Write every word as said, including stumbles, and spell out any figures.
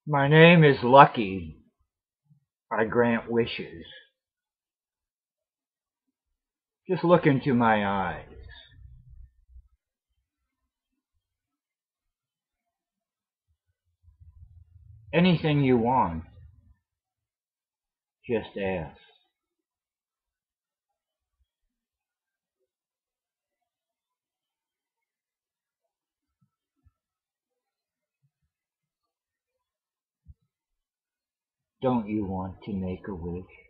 My name is Lucky. I grant wishes. Just look into my eyes. Anything you want, just ask. Don't you want to make a wish?